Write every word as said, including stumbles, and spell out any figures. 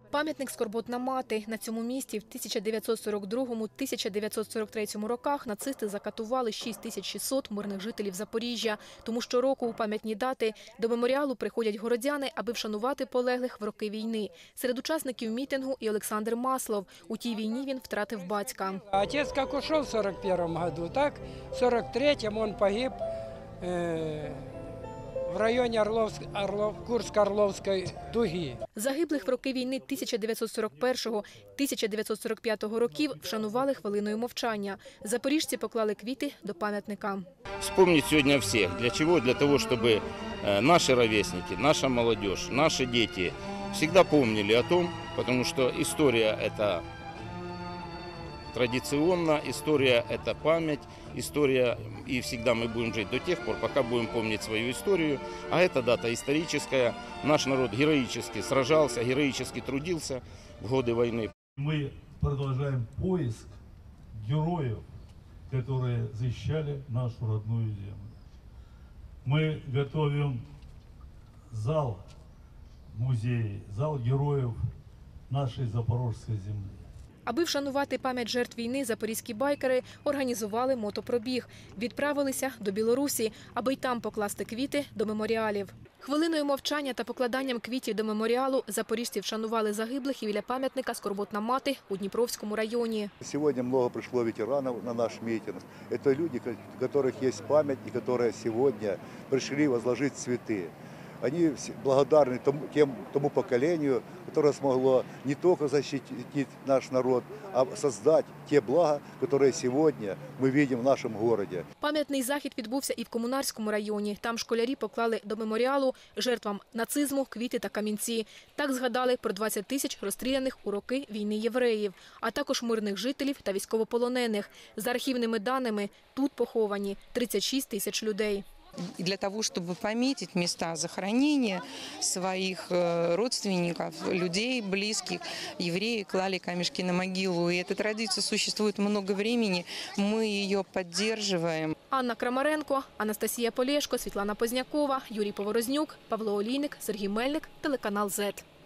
Пам'ятник «Скорботна мати». На цьому місці в тисяча дев'ятсот сорок другому — тисяча дев'ятсот сорок третьому роках нацисти закатували шість тисяч шістсот мирних жителів Запоріжжя. Тому щороку у пам'ятні дати до меморіалу приходять городяни, аби вшанувати полеглих в роки війни. Серед учасників мітингу і Олександр Маслов. У тій війні він втратив батька. Отець як ушов в сорок першому году, так в сорок третьому він погиб е в районі Орловськ... Орлов... Курсько-Орловської дуги. Загиблих в роки війни тисяча дев'ятсот сорок першого — тисяча дев'ятсот сорок п'ятого років вшанували хвилиною мовчання. Запоріжці поклали квіти до пам'ятника. Вспомнить сьогодні всіх. Для чого? Для того, щоб наші ровесники, наша молодежь, наші діти завжди пам'ятали о том, тому що історія – це традиционно, история – это память, история, и всегда мы будем жить до тех пор, пока будем помнить свою историю. А эта дата историческая. Наш народ героически сражался, героически трудился в годы войны. Мы продолжаем поиск героев, которые защищали нашу родную землю. Мы готовим зал в музее, зал героев нашей Запорожской земли. Аби вшанувати пам'ять жертв війни, запорізькі байкери організували мотопробіг. Відправилися до Білорусі, аби й там покласти квіти до меморіалів. Хвилиною мовчання та покладанням квітів до меморіалу запоріжці вшанували загиблих і біля пам'ятника «Скорботна мати» у Дніпровському районі. Сьогодні багато прийшло ветеранів на наш мітинг. Це люди, у яких є пам'ять і які сьогодні прийшли возложити цвіти. Они благодарны тому, тем, тому поколению, которое смогло не только защитить наш народ, а создать те блага, которые сегодня мы видим в нашем городе. Пам'ятний захід відбувся і в Комунарському районі. Там школярі поклали до меморіалу жертвам нацизму квіти та камінці. Так згадали про двадцять тисяч розстріляних у роки війни євреїв, а також мирних жителів та військовополонених. За архівними даними, тут поховані тридцять шість тисяч людей. И для того, чтобы пометить места захоронения своих родственников, людей, близких, евреи клали камешки на могилу. И эта традиция существует много времени, мы ее поддерживаем. Анна Крамаренко, Анастасія Полєшко, Світлана Познякова, Юрій Поворознюк, Павло Олійник, Сергій Мельник, телеканал «Зет».